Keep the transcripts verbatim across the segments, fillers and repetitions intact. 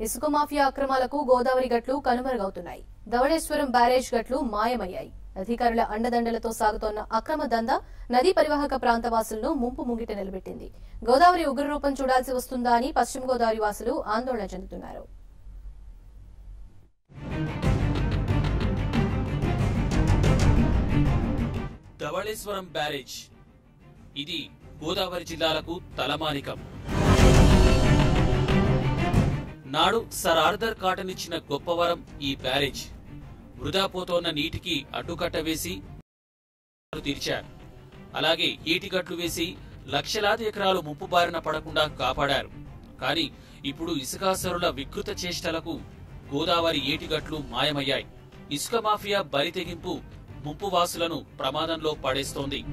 ఇసుక మాఫియా అక్రమాలకు గోదావరి గట్లు కనుమరుగవుతున్నాయి. ధవళేశ్వరం బ్యారేజ్ గట్లు మాయమయ్యాయి. అధికారుల అండదండలతో సాగుతోన్న అక్రమ దందా నదీ పరివాహక ప్రాంత వాసులను ముంపు ముంగిట నిలబెట్టింది. గోదావరి ఉగ్రరూపం చూడాల్సి వస్తుందా అని పశ్చిమ గోదావరి వాసులు ఆందోళన చెందుతున్నారు. ధవళేశ్వరం బ్యారేజ్ ఇది గోదావరి జిల్లాలకు తలమానికం. నాడు సర్ ఆర్థర్ కాటన్ ఇచ్చిన గొప్పవరం ఈ బ్యారేజ్. వృధా పోతోన్న నీటికి అడ్డుకట్ట వేసి తీర్చారు. అలాగే ఈటిగట్లు వేసి లక్షలాది ఎకరాలు ముప్పు బారిన పడకుండా కాపాడారు. కానీ ఇప్పుడు ఇసుకాసరుల వికృత చేష్టలకు గోదావరి ఏటిగట్లు మాయమయ్యాయి. ఇసుక మాఫియా బరితెగింపు ముంపు వాసులను ప్రమాదంలో పడేస్తోంది.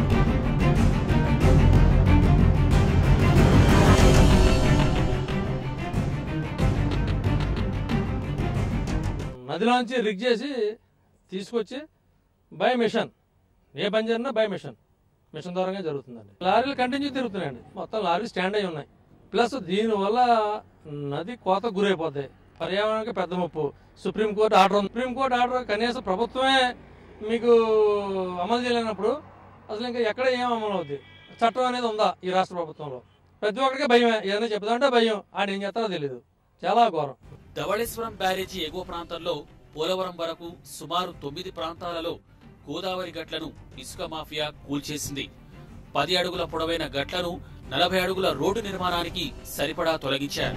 నదిలోంచి రిగ్ చేసి తీసుకొచ్చి బై మిషన్, ఏ పని జరిగినా బై మిషన్ మిషన్ ద్వారానే జరుగుతుందండి. లారీలు కంటిన్యూ తిరుగుతున్నాయండి. మొత్తం లారీలు స్టాండ్ అయి ఉన్నాయి. ప్లస్ దీనివల్ల నది కోత గురైపోతాయి. పర్యావరణానికి పెద్ద ముప్పు. సుప్రీంకోర్టు ఆర్డర్ ఉంది. సుప్రీంకోర్టు ఆర్డర్ కనీసం ప్రభుత్వమే మీకు అమలు చేయలేనప్పుడు అసలు ఇంకా ఎక్కడ ఏం అమలు అవుతుంది? చట్టం అనేది ఉందా ఈ రాష్ట్ర ప్రభుత్వంలో? ప్రతి ఒక్కరికి భయమే. ఏదైనా చెప్తామంటే భయం. ఆడ ఏం చేస్తారో తెలియదు. చాలా ఘోరం. ధవళేశ్వరం బ్యారేజీ ఎగువ ప్రాంతంలో పోలవరం వరకు సుమారు తొమ్మిది ప్రాంతాలలో గోదావరి గట్లను ఇసుక మాఫియా కూల్చేసింది. పది అడుగుల పొడవైన గట్లను నలభై అడుగుల రోడ్డు నిర్మాణానికి సరిపడా తొలగించారు.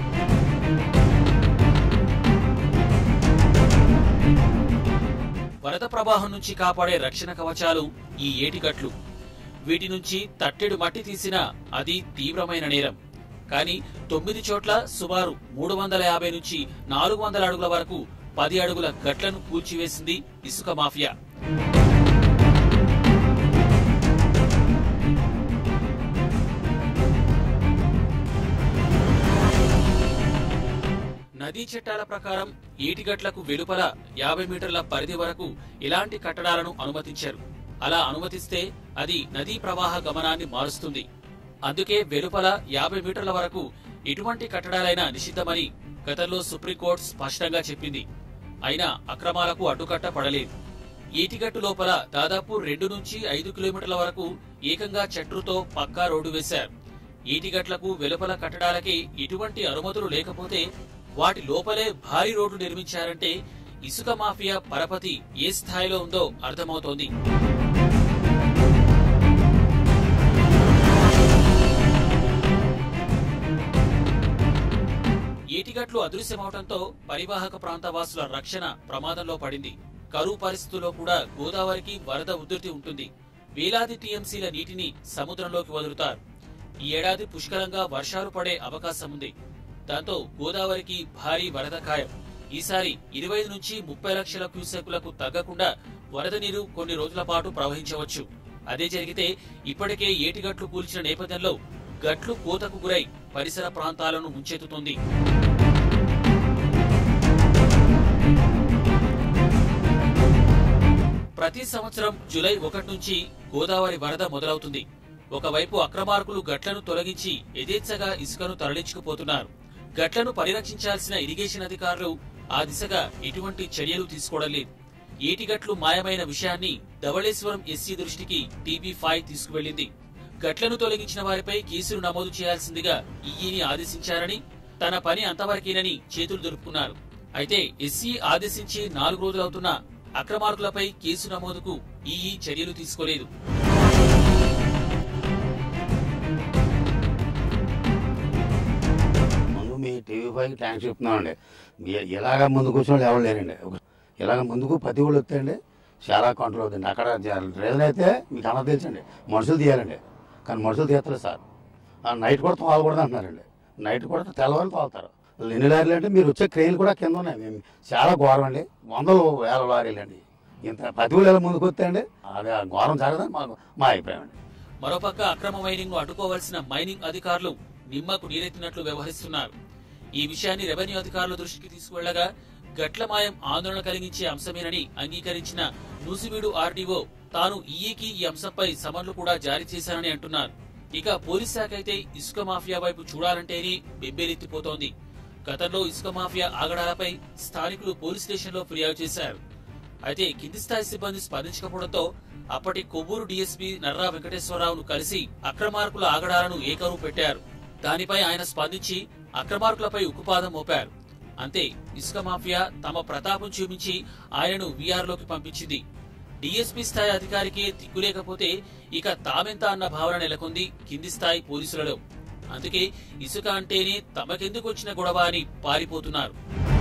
వరద ప్రవాహం నుంచి కాపాడే రక్షణ కవచాలు ఈ ఏటిగట్లు. వీటి నుంచి తట్టెడు మట్టి తీసినా అది తీవ్రమైన నేరం. కానీ తొమ్మిది చోట్ల సుమారు మూడు వందల యాభై నుంచి నాలుగు వందల అడుగుల వరకు పది అడుగుల గట్లను కూల్చివేసింది ఇసుక మాఫియా. నదీ చట్టాల ప్రకారం ఏటిగట్లకు వెలుపల యాభై మీటర్ల పరిధి వరకు ఇలాంటి కట్టడాలను అనుమతించారు. అలా అనుమతిస్తే అది నదీ ప్రవాహ గమనాన్ని మారుస్తుంది. అందుకే వెలుపల యాభై మీటర్ల వరకు ఎటువంటి కట్టడాలైనా నిషిద్ధమని గతంలో సుప్రీంకోర్టు స్పష్టంగా చెప్పింది. అయినా అక్రమాలకు అడ్డుకట్ట పడలేదు. ఏటిగట్టు లోపల దాదాపు రెండు నుంచి ఐదు కిలోమీటర్ల వరకు ఏకంగా చెట్రుతో పక్కా రోడ్డు వేశారు. ఏటిగట్లకు వెలుపల కట్టడాలకి ఎటువంటి అనుమతులు లేకపోతే వాటి లోపలే భారీ రోడ్డు నిర్మించారంటే ఇసుక మాఫియా పరపతి ఏ స్థాయిలో ఉందో అర్థమవుతోంది. ఏటిగట్లు అదృశ్యమవడంతో పరివాహక ప్రాంత వాసుల రక్షణ ప్రమాదంలో పడింది. కరువు పరిస్థితుల్లో కూడా గోదావరికి వరద ఉధృతి ఉంటుంది. వేలాది టీఎంసీల నీటిని సముద్రంలోకి వదులుతారు. ఈ ఏడాది పుష్కలంగా వర్షాలు పడే అవకాశం ఉంది. దాంతో గోదావరికి భారీ వరద ఖాయం. ఈసారి ఇరవై నుంచి ముప్పై లక్షల క్యూసెక్కులకు తగ్గకుండా వరద నీరు కొన్ని రోజుల పాటు ప్రవహించవచ్చు. అదే జరిగితే ఇప్పటికే ఏటిగట్లు కూల్చిన నేపథ్యంలో గట్లు కోతకు గురై పరిసర ప్రాంతాలను ముంచెత్తుతుంది. ప్రతి సంవత్సరం జూలై ఒకటి నుంచి గోదావరి వరద మొదలవుతుంది. ఒకవైపు అక్రమార్కులు గట్లను తొలగించి యథేచ్ఛగా ఇసుకను తరలించుకుపోతున్నారు. గట్లను పరిరక్షించాల్సిన ఇరిగేషన్ అధికారులు ఆ దిశగా ఎటువంటి చర్యలు తీసుకోవడం లేదు. ఏటిగట్లు మాయమైన విషయాన్ని ధవళేశ్వరం ఎస్సీ దృష్టికి టీవీ ఫైవ్ తీసుకువెళ్లింది. గట్లను తొలగించిన వారిపై కేసులు నమోదు చేయాల్సిందిగా ఈఈని ఆదేశించారని, తన పని అంతవరకేనని చేతులు దులుపుకున్నారు. అయితే ఎస్సీ ఆదేశించి నాలుగు రోజులవుతున్నా అక్రమార్కులపై కేసు నమోదుకు ఈఈ చర్యలు తీసుకోలేదు. మీ టీవీ ఫైవ్ థ్యాంక్స్ చెప్తున్నామండి. ఇలాగ ముందు కూర్చొని ఎవరు లేరండి. ఇలాగ ముందుకు ప్రతి వాళ్ళు వస్తాయండి చాలా కంట్రోల్ అవుతుంది. అక్కడ రీజన్ అయితే మీకు అన్న తెలుసండి, మనుషులు తీయాలండి. కానీ మనుషులు తీస్తారు సార్. నైట్ కూడా తోలకూడదు అంటున్నారండి. నైట్ కూడా తెల్లవారు తోలుతారు. ఎన్ని లారీలు అంటే మీరు వచ్చే క్రెయిన్లు కూడా కింద ఉన్నాయి. మేము చాలా ఘోరం అండి. వందలు వేల లారీలు అండి. ఇంత ప్రతి వాళ్ళు ఎలా ముందుకు వస్తాయండి. అది ఘోరం జరగదని మాకు మా అభిప్రాయం అండి. మరోపక్క అక్రమ మైనింగ్ అడ్డుకోవాల్సిన మైనింగ్ అధికారులు నిమ్మకు నీరెత్తినట్లు వ్యవహరిస్తున్నారు. ఈ విషయాన్ని రెవెన్యూ అధికారుల దృష్టికి తీసుకువెళ్లగా గట్ల మాయం ఆందోళన కలిగించే అంశమేనని అంగీకరించిన నూసివీడు ఆర్డీఓ తాను ఈఈకి ఈ అంశంపై సమన్లు కూడా జారీ చేశానని అంటున్నారు. ఇక పోలీస్ శాఖ అయితే ఇసుక మాఫియా వైపు చూడాలంటేనే బెబ్బేలెత్తిపోతోంది. గతంలో ఇసుక మాఫియా ఆగడాలపై స్థానికులు పోలీస్ స్టేషన్లో ఫిర్యాదు చేశారు. అయితే కింది స్థాయి సిబ్బంది స్పందించకపోవడంతో అప్పటి కొవ్వూరు డీఎస్పీ నర్రా వెంకటేశ్వరరావును కలిసి అక్రమార్కుల ఆగడాలను ఏకరువు పెట్టారు. దానిపై ఆయన స్పందించి అక్రమార్కులపై ఉక్కుపాదం మోపారు. అంతే, ఇసుక మాఫియా తమ ప్రతాపం చూపించి ఆయనను వీఆర్లోకి పంపించింది. డీఎస్పీ స్థాయి అధికారికి దిక్కులేకపోతే ఇక తామెంత అన్న భావన నెలకొంది కింది స్థాయి పోలీసులలో. అందుకే ఇసుక అంటేనే తమకెందుకు వచ్చిన గొడవ అని పారిపోతున్నారు.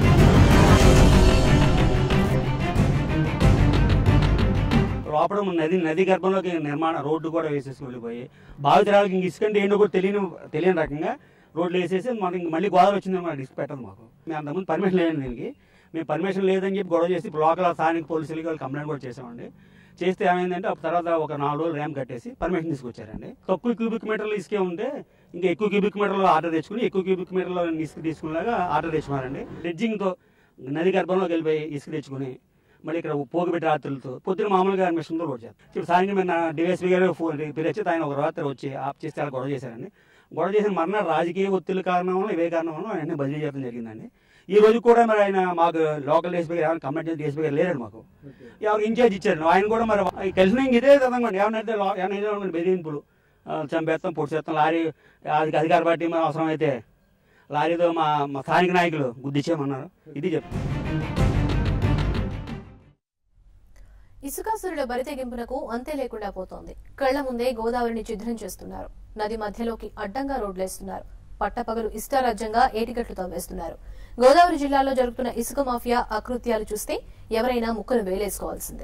లోపల నది నది గర్భంలోకి నిర్మాణ రోడ్డు కూడా వేసేసి వెళ్ళిపోయి బాధితురాలకి ఇంక ఇసుకంటే ఏంటో కూడా తెలియని తెలియని రకంగా రోడ్లు వేసేసి మనకి మళ్ళీ గోదావరి వచ్చిందని మనకి డిస్క్ పెట్టదు మాకు. మేము అంతకుముందు పర్మిషన్ లేదండి దీనికి. మేము పర్మిషన్ లేదని చెప్పి గొడవ చేసి లోకల్ స్థానిక పోలీసులకి వాళ్ళు కంప్లైంట్ కూడా చేసామండి. చేస్తే ఏమైందంటే అప్పుడు తర్వాత ఒక నాలుగు రోజులు ర్యాంప్ కట్టేసి పర్మిషన్ తీసుకొచ్చారండి. తక్కువ క్యూబిక్ మీటర్లు ఇసుకే ఉంటే ఇంకా ఎక్కువ క్యూబిక్ మీటర్లు ఆర్డర్ తెచ్చుకుని ఎక్కువ క్యూబిక్ మీటర్లో ఇసుక తీసుకునేలాగా ఆర్డర్ తెచ్చుకున్నారండి. డ్రెడ్జింగ్తో నది గర్భంలోకి వెళ్ళిపోయి ఇసుక తెచ్చుకుని మళ్ళీ ఇక్కడ పోగుపెట్టి రాత్రులతో పొద్దున మామూలుగా మిషన్తో రోడ్ చేస్తారు. ఇప్పుడు సాయంత్రం మేము డిఎస్పీ గారు పిలిచి ఆయన ఒక రాత్రి వచ్చి ఆఫ్ చేస్తే అలా గొడవ చేశారండి. గొడవ చేసిన మరణాలు రాజకీయ ఒత్తిడి కారణం వల్ల ఇవే కారణం వల్ల ఆయన బదిలీ చేయడం జరిగిందండి. ఈ రోజు కూడా మరి ఆయన మాకు లోకల్ డీఎస్పీ గారు ఎవరైనా కంప్లైంట్ చేసి డీఎస్పీ గారు లేరండి. మాకు ఎవరు ఇన్ఛార్జ్ ఇచ్చారు. ఆయన కూడా మరి కలిసిన ఇంక ఇదే విధంగా ఏమన్నైతే ఏమైనా బెదిరింపులు చంపేస్తాం పొడిచేస్తాం లారీ అధికార పార్టీ మరి అవసరం అయితే లారీతో మా మా స్థానిక నాయకులు గుద్దిచ్చేయమన్నారు. ఇది చెప్తాం. ఇసుకాసురుల బరితెగింపునకు అంతే లేకుండా పోతోంది. కళ్ల ముందే గోదావరిని ఛిద్రం చేస్తున్నారు. నది మధ్యలోకి అడ్డంగా రోడ్లేస్తున్నారు. పట్టపగలు ఇష్టారాజ్యంగా ఏటిగట్లు తవ్వేస్తున్నారు. గోదావరి జిల్లాలో జరుగుతున్న ఇసుక మాఫియా అకృత్యాలు చూస్తే ఎవరైనా ముక్కలు వేలేసుకోవాల్సిందే.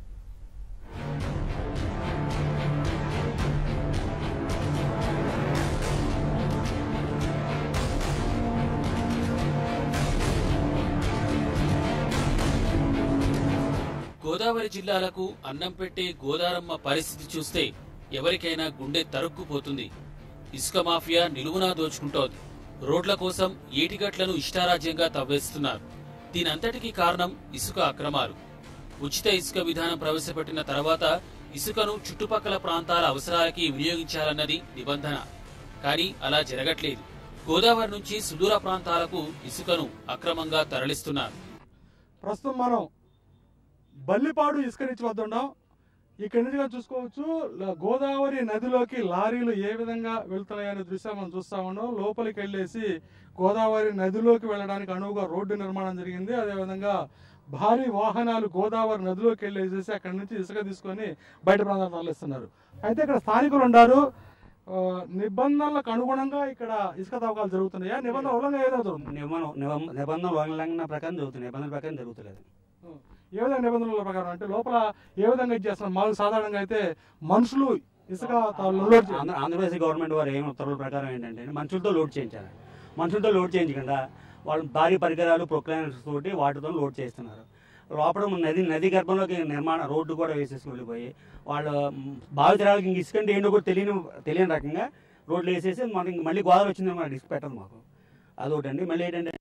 గోదావరి జిల్లాలకు అన్నం పెట్టే గోదారమ్మ పరిస్థితి చూస్తే ఎవరికైనా గుండె తరుక్కుపోతుంది. ఇసుక మాఫియా నిలువునా దోచుకుంటోంది. రోడ్ల కోసం ఏటిగట్లను ఇష్టారాజ్యంగా తవ్వేస్తున్నారు. దీనంతటికీ కారణం ఇసుక అక్రమాలు. ఉచిత ఇసుక విధానం ప్రవేశపెట్టిన తర్వాత ఇసుకను చుట్టుపక్కల ప్రాంతాల అవసరాలకి వినియోగించాలన్నది నిబంధన. కానీ అలా జరగట్లేదు. గోదావరి నుంచి సుదూర ప్రాంతాలకు ఇసుకను అక్రమంగా తరలిస్తున్నారు. ప్రస్తుతం మనం బల్లిపాడు ఇసుక నుంచి వద్ద ఉన్నాం. ఇక్కడి నుంచి చూసుకోవచ్చు గోదావరి నదిలోకి లారీలు ఏ విధంగా వెళ్తున్నాయనే దృశ్యం మనం చూస్తా ఉన్నాం. లోపలికి వెళ్ళేసి గోదావరి నదిలోకి వెళ్ళడానికి అనువుగా రోడ్డు నిర్మాణం జరిగింది. అదేవిధంగా భారీ వాహనాలు గోదావరి నదిలోకి వెళ్ళేసేసి అక్కడి నుంచి ఇసుక తీసుకొని బయట ప్రాంతాలు తరలిస్తున్నారు. అయితే ఇక్కడ స్థానికులు ఉన్నారు. నిబంధనలకు అనుగుణంగా ఇక్కడ ఇసుక తవ్వకాలు జరుగుతున్నాయా? నిబంధన ఉల్లంఘన ఏదవుతుంది? నిబంధన ఉల్లంఘన ప్రకారం జరుగుతుంది. నిబంధన ప్రకారం జరుగుతలేదు. ఏ విధంగా నిబంధనల ప్రకారం అంటే లోపల ఏ విధంగా ఇచ్చేస్తున్నారు? మామూలు సాధారణంగా అయితే మనుషులు ఇసుక ఆంధ్రప్రదేశ్ గవర్నమెంట్ వారు ఏం ఉత్తర్వుల ప్రకారం ఏంటంటే మనుషులతో లోడ్ చేయించాలి. మనుషులతో లోడ్ చేయించకుండా వాళ్ళు భారీ పరికరాలు ప్రొక్లైనర్స్ తోటి వాటితో లోడ్ చేస్తున్నారు. లోపల నది నది గర్భంలోకి నిర్మాణ రోడ్డు కూడా వేసేసి వెళ్ళిపోయి వాళ్ళు బాధితురాలకి ఇంక ఇసుకంటే ఏంటో కూడా తెలియని తెలియని రకంగా రోడ్లు వేసేసి మనకి మళ్ళీ గోదావరి వచ్చిందని మనకి డిస్క్ పెట్టదు మాకు. అదొకటండి. మళ్ళీ ఏంటంటే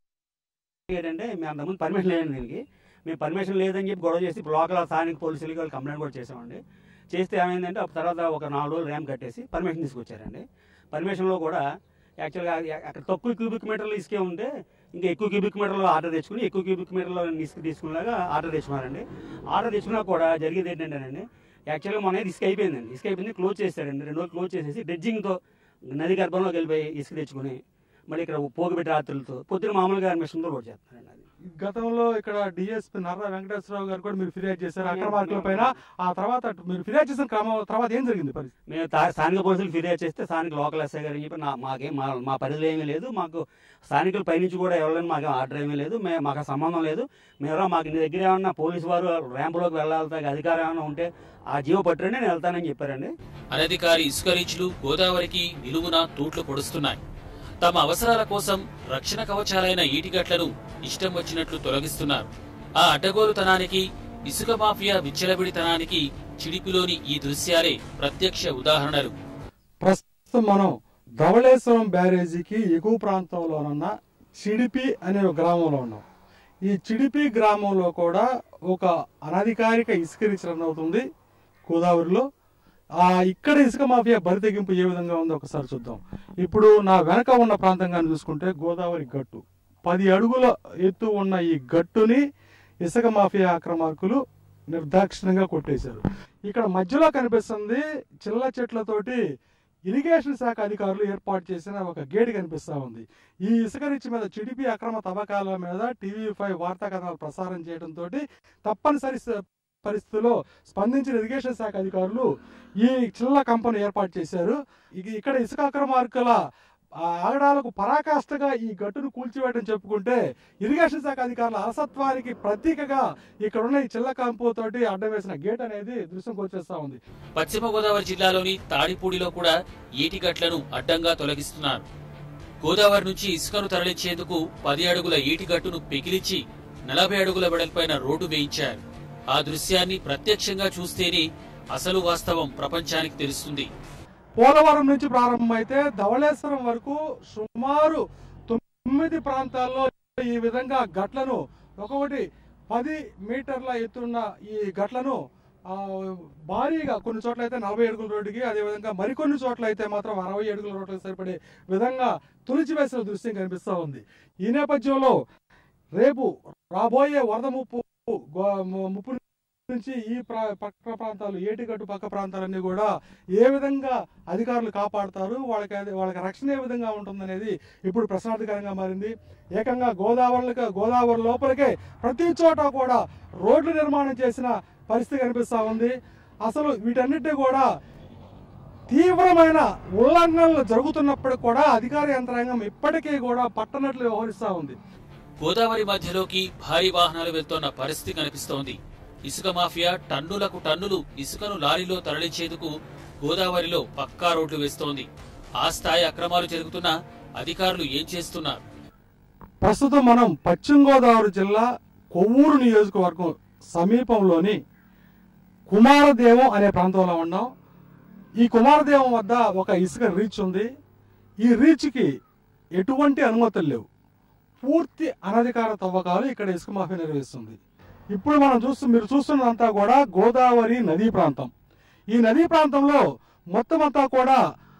ఏంటంటే మేము అంతకుముందు పర్మిషన్ లేదండి దీనికి. మేము పర్మిషన్ లేదని చెప్పి గొడవ చేసి లోకల్ స్థానిక పోలీసులకి వాళ్ళు కంప్లైంట్ కూడా చేసామండి. చేస్తే ఏమైందంటే అప్పుడు తర్వాత ఒక నాలుగు రోజులు ర్యాంప్ కట్టేసి పర్మిషన్ తీసుకొచ్చారండి. పర్మిషన్లో కూడా యాక్చువల్గా అక్కడ తక్కువ క్యూబిక్ మీటర్లు ఇసుకే ఉంటే ఇంకా ఎక్కువ క్యూబిక్ మీటర్లో ఆర్డర్ తెచ్చుకుని ఎక్కువ క్యూబిక్ మీటర్లో ఇసుక తీసుకునేలాగా ఆర్డర్ తెచ్చుకున్నారండి. ఆర్డర్ తెచ్చుకున్నా కూడా జరిగేది ఏంటంటేనండి యాక్చువల్గా మన ఇసుక అయిపోయిందండి. ఇసుక అయిపోయింది క్లోజ్ చేశారండి. రెండు రోజులు క్లోజ్ చేసేసి డ్రెడ్జింగ్తో నది గర్భంలోకి వెళ్ళిపోయి ఇసుక తెచ్చుకుని మళ్ళీ ఇక్కడ పోగుపెట్టి రాత్రులతో పొద్దున మామూలుగా మిషన్తో రోడ్ చేస్తున్నారండి. అది గతంలో ఇక్కడ డిఎస్పీ నర్రా వెంకటేశ్వరరావు గారు కూడా మీరు ఫిర్యాదు చేశారు అక్రమార్కుల పైన. ఆ తర్వాత మీరు ఫిర్యాదు చేసిన క్రమం తర్వాత ఏం జరిగింది పరిస్థితి? మేము స్థానిక పోలీసులు ఫిర్యాదు చేస్తే స్థానిక లోకల్ ఎస్ఐ గారు చెప్పి నా మాకేం మా మా పరిధిలో ఏమీ లేదు, మాకు స్థానికుల పైనుంచి కూడా ఎవరైనా మాకు ఆర్డర్ ఏమీ లేదు, మేము మాకు సంబంధం లేదు, మేము మాకు నీ దగ్గర ఏమన్నా పోలీసు వారు ర్యాంపులోకి వెళ్ళాలి అధికారం ఏమైనా ఉంటే ఆ జీవో పట్టుకుని నేను వెళ్తానని చెప్పారండి. అనధికారి ఇసుక రీచ్లు గోదావరికి నిలువున తూట్లు పొడుస్తున్నాయి. తమ అవసరాల కోసం రక్షణ కవచాలైన ఈటిగట్లను ఇష్టం వచ్చినట్లు తొలగిస్తున్నారు. ఆ అడ్డగోలుతనానికి, ఇసుక మాఫియా విచ్చలవిడితనానికి చిడిపిలోని ఈ దృశ్యాలే ప్రత్యక్ష ఉదాహరణలు. ప్రస్తుతం మనం ధవళేశ్వరం బ్యారేజీకి ఎగువ ప్రాంతంలోనున్న చిడిపి అనే ఒక గ్రామంలో ఉన్నాం. ఈ చిడిపి గ్రామంలో కూడా ఒక అనధికారిక ఇసుక రీచ్ రన్ అవుతుంది గోదావరిలో. ఆ ఇక్కడ ఇసుక మాఫియా బరితెగింపు ఏ విధంగా ఉందో ఒకసారి చూద్దాం. ఇప్పుడు నా వెనక ఉన్న ప్రాంతంగా చూసుకుంటే గోదావరి గట్టు, పది అడుగుల ఎత్తు ఉన్న ఈ గట్టుని ఇసుక మాఫియా అక్రమార్కులు నిర్దాక్షిణ్యంగా కొట్టేశారు. ఇక్కడ మధ్యలో కనిపిస్తుంది చిల్ల చెట్లతోటి ఇరిగేషన్ శాఖ అధికారులు ఏర్పాటు చేసిన ఒక గేట్ కనిపిస్తా ఉంది. ఈ ఇసుక రిచ్ మీద చిడిపి అక్రమ తవ్వకాల మీద టీవీ ఫైవ్ వార్తా కథనాలు ప్రసారం చేయడంతో తప్పనిసరి పరిస్థితుల్లో స్పందించిన ఇరిగేషన్ శాఖ అధికారులు ఈ చిల్ల కంపెనీ ఏర్పాటు చేశారు. ఇక్కడ ఇసుక అక్రమార్కుల ఆగడాలకు పరాకాష్ఠగా ఈ గట్టును కూల్చివేయడం చెప్పుకుంటే ఇరిగేషన్ శాఖ అధికారుల అలసత్వానికి ప్రతీకగా ఇక్కడ ఉన్న ఈ చిల్ల కంపు తోటి అడ్డం వేసిన గేట్ అనేది దృశ్యంకి వచ్చేస్తా ఉంది. పశ్చిమ గోదావరి జిల్లాలోని తాడిపూడిలో కూడా ఈటిగట్లను అడ్డంగా తొలగిస్తున్నారు. గోదావరి నుంచి ఇసుకను తరలించేందుకు పది అడుగుల ఈటిగట్టును పిగిలించి నలభై అడుగుల వెడల్పైన రోడ్డు వేయించారు. ఆ దృశ్యాన్ని ప్రత్యక్షంగా చూస్తేనే అసలు వాస్తవం ప్రపంచానికి తెలుస్తుంది. పోలవరం నుంచి ప్రారంభమైతే ధవళేశ్వరం వరకు సుమారు తొమ్మిది ప్రాంతాల్లో ఈ విధంగా గట్లను ఒక్కొక్కటి పది మీటర్ల ఎత్తున్న ఈ గట్లను భారీగా కొన్ని చోట్ల అయితే నలభై అడుగుల రోడ్డుకి, అదేవిధంగా మరికొన్ని చోట్ల అయితే మాత్రం అరవై అడుగుల రోడ్లకు సరిపడే విధంగా తులిచివేసిన దృశ్యం కనిపిస్తూ ఉంది. ఈ నేపథ్యంలో రేపు రాబోయే వరద ముప్పు ముప్పు నుంచి ఈ పక్క ప్రాంతాలు ఏటిగట్టు పక్క ప్రాంతాలన్నీ కూడా ఏ విధంగా అధికారులు కాపాడుతారు, వాళ్ళకి వాళ్ళకి రక్షణ ఏ విధంగా ఉంటుందనేది ఇప్పుడు ప్రశ్నార్థకరంగా మారింది. ఏకంగా గోదావరికి గోదావరి లోపలికే ప్రతి చోట కూడా రోడ్లు నిర్మాణం చేసిన పరిస్థితి కనిపిస్తా ఉంది. అసలు వీటన్నిటి కూడా తీవ్రమైన ఉల్లంఘనలు జరుగుతున్నప్పటికీ కూడా అధికార యంత్రాంగం ఇప్పటికీ కూడా పట్టనట్లు వ్యవహరిస్తా ఉంది. గోదావరి మధ్యలోకి భారీ వాహనాలు వెళ్తున్న పరిస్థితి కనిపిస్తోంది. ఇసుక మాఫియా టన్నులకు టన్నులు ఇసుకను లారీలో తరలించేందుకు గోదావరిలో పక్కా రోడ్లు వేస్తోంది. ఆ స్థాయి అక్రమాలు జరుగుతున్నా అధికారులు ఏం చేస్తున్నారు? ప్రస్తుతం మనం పశ్చిమ గోదావరి జిల్లా కొవ్వూరు నియోజకవర్గం సమీపంలోని కుమారదేవం అనే ప్రాంతంలో ఉన్నాం. ఈ కుమారదేవం వద్ద ఒక ఇసుక రీచ్ ఉంది. ఈ రీచ్కి ఎటువంటి అనుమతులు లేవు. పూర్తి అనధికార తవ్వకాలు ఇక్కడ ఇసుక మాఫియా నిర్వహిస్తుంది. ఇప్పుడు మనం చూస్తూ మీరు చూస్తున్నదంతా కూడా గోదావరి నదీ ప్రాంతం. ఈ నదీ ప్రాంతంలో మొత్తం అంతా కూడా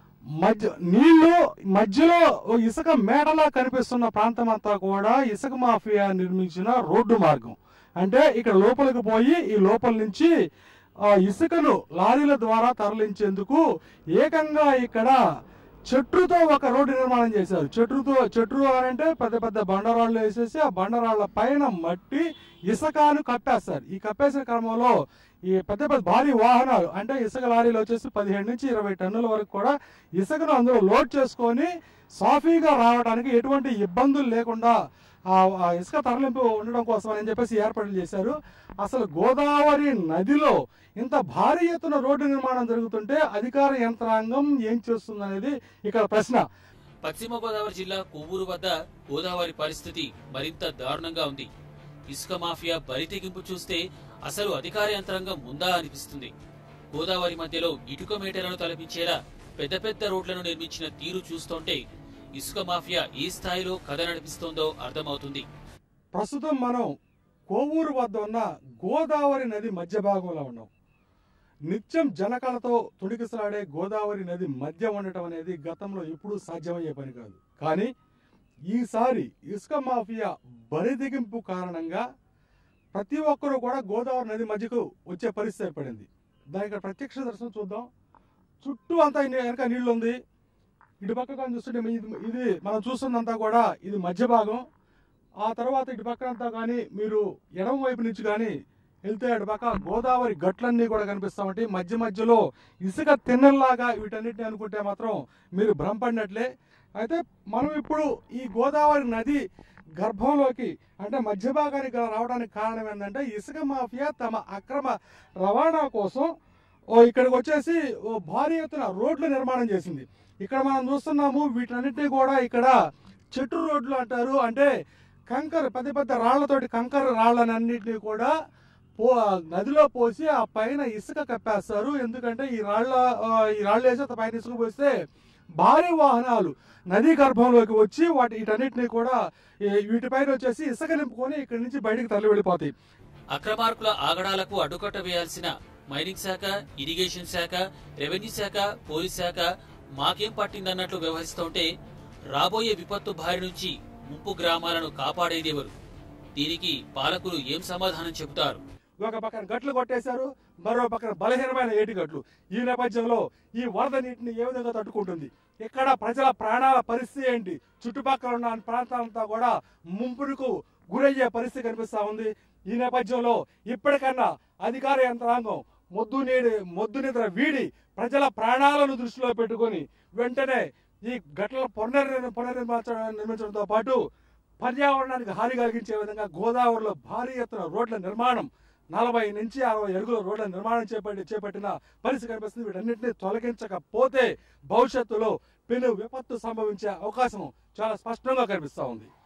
మధ్య నీళ్లు మధ్యలో ఇసుక మేడలా కనిపిస్తున్న ప్రాంతం అంతా కూడా ఇసుక మాఫియా నిర్మించిన రోడ్డు మార్గం. అంటే ఇక్కడ లోపలికి పోయి ఈ లోపల నుంచి ఇసుకను లారీల ద్వారా తరలించేందుకు ఏకంగా ఇక్కడ చెట్రుతో ఒక రోడ్డు నిర్మాణం చేశారు. చెట్రుతో చెట్రు అంటే పెద్ద పెద్ద బండరాళ్ళు వేసేసి ఆ బండరాళ్ల పైన మట్టి ఇసుకను కప్పేస్తారు. ఈ కప్పేసిన క్రమంలో ఈ పెద్ద పెద్ద భారీ వాహనాలు అంటే ఇసుక లారీలు వచ్చేసి పదిహేడు నుంచి ఇరవై టన్నుల వరకు కూడా ఇసుకను అందులో లోడ్ చేసుకొని సాఫీగా రావడానికి ఎటువంటి ఇబ్బందులు లేకుండా ఆ ఇసుక తరలింపు ఉండడం కోసం అని చెప్పేసి ఏర్పాట్లు చేశారు. అసలు గోదావరి నదిలో ఇంత భారీ ఎత్తున రోడ్డు నిర్మాణం జరుగుతుంటే అధికార యంత్రాంగం ఏం చేస్తుందనేది ఇక్కడ ప్రశ్న. పశ్చిమ గోదావరి జిల్లా కొవ్వూరు వద్ద గోదావరి పరిస్థితి మరింత దారుణంగా ఉంది. ఇసుక మాఫియా బరితెగింపు చూస్తే అసలు అధికార యంత్రాంగం ఉందా అనిపిస్తుంది. గోదావరి మధ్యలో ఇటుక మేటలను తలపించేలా పెద్ద పెద్ద రోడ్లను నిర్మించిన తీరు చూస్తుంటే ఇసుక మాఫియా ఏ స్థాయిలో కథ నడిపిస్తోందో అర్థమవుతుంది. ప్రస్తుతం మనం కొవ్వూరు వద్ద ఉన్న గోదావరి నది మధ్య భాగంలో ఉన్నాం. నిత్యం జనకళతో తుడికిసలాడే గోదావరి నది మధ్య ఉండటం అనేది గతంలో ఎప్పుడూ సాధ్యమయ్యే పని కాదు. కానీ ఈసారి ఇసుక మాఫియా బరిదిగింపు కారణంగా ప్రతి ఒక్కరూ కూడా గోదావరి నది మధ్యకు వచ్చే పరిస్థితి ఏర్పడింది. దానికి ప్రత్యక్ష దర్శనం చూద్దాం. చుట్టూ అంతా వెనక నీళ్లు ఉంది. ఇటు పక్క చూస్తుంటే ఇది మనం చూస్తున్నంతా కూడా ఇది మధ్య భాగం. ఆ తర్వాత ఇటు పక్క అంతా కానీ మీరు ఎడమ వైపు నుంచి కానీ వెళ్తే అటు పక్క గోదావరి గట్లన్నీ కూడా కనిపిస్తా ఉంటాయి. మధ్య మధ్యలో ఇసుక తిన్నెల్లాగా వీటన్నిటిని అనుకుంటే మాత్రం మీరు భ్రమపడినట్లే. అయితే మనం ఇప్పుడు ఈ గోదావరి నది గర్భంలోకి అంటే మధ్య భాగానికి రావడానికి కారణం ఏంటంటే ఇసుక మాఫియా తమ అక్రమ రవాణా కోసం ఓ ఇక్కడికి వచ్చేసి ఓ భారీ ఎత్తున రోడ్లు నిర్మాణం చేసింది. ఇక్కడ మనం చూస్తున్నాము వీటన్నిటినీ కూడా ఇక్కడ చెట్టు రోడ్లు అంటారు. అంటే కంకర పెద్ద పెద్ద రాళ్లతోటి కంకర రాళ్ళనన్నింటినీ కూడా పో నదిలో పోసి ఆ పైన ఇసుక కప్పేస్తారు. ఎందుకంటే ఈ రాళ్ళ ఈ రాళ్ళు వేసి పైన ఇసుక పోస్తే భారీ వాహనాలు నదీ గర్భంలోకి వచ్చి వాటి వీటన్నిటినీ కూడా వీటిపైన వచ్చేసి ఇసుక నింపుకొని ఇక్కడి నుంచి బయటకు తరలి వెళ్ళిపోతాయి. అక్రమార్కుల ఆగడాలకు అడ్డుకట్ట వేయాల్సిన మైనింగ్ శాఖ, ఇరిగేషన్ శాఖ, రెవెన్యూ శాఖ, పోలీస్ శాఖ మాకేం పట్టిందన్నట్లు వ్యవహరిస్తుంటే రాబోయే విపత్తు బారి నుంచి ముంపు గ్రామాలను కాపాడేది ఎవరు? దీనికి పాలకులు ఏం సమాధానం చెబుతారు? ఒక పక్కన గట్లు కొట్టేశారు, మరో పక్కన బలహీనమైన ఏటిగట్లు. ఈ నేపథ్యంలో ఈ వరద నీటిని ఏ విధంగా తట్టుకుంటుంది, ఇక్కడ ప్రజల ప్రాణాల పరిస్థితి ఏంటి, చుట్టుపక్కల ఉన్న ప్రాంతాలంతా కూడా ముంపుకు గురయ్యే పరిస్థితి కనిపిస్తా ఉంది. ఈ నేపథ్యంలో ఇప్పటికన్నా అధికార యంత్రాంగం మొద్దు నీడి మొద్దు నిద్ర వీడి ప్రజల ప్రాణాలను దృష్టిలో పెట్టుకొని వెంటనే ఈ ఘటనల పునర్ పునర్నిర్మించడం నిర్మించడంతో పాటు పర్యావరణానికి హాని కలిగించే విధంగా గోదావరిలో భారీ ఎత్తున రోడ్ల నిర్మాణం, నలభై నుంచి అరవై అడుగుల రోడ్ల నిర్మాణం చేపట్టి చేపట్టిన పరిస్థితి కనిపిస్తుంది. వీటన్నింటినీ తొలగించకపోతే భవిష్యత్తులో పెను విపత్తు సంభవించే అవకాశం చాలా స్పష్టంగా కనిపిస్తూ ఉంది.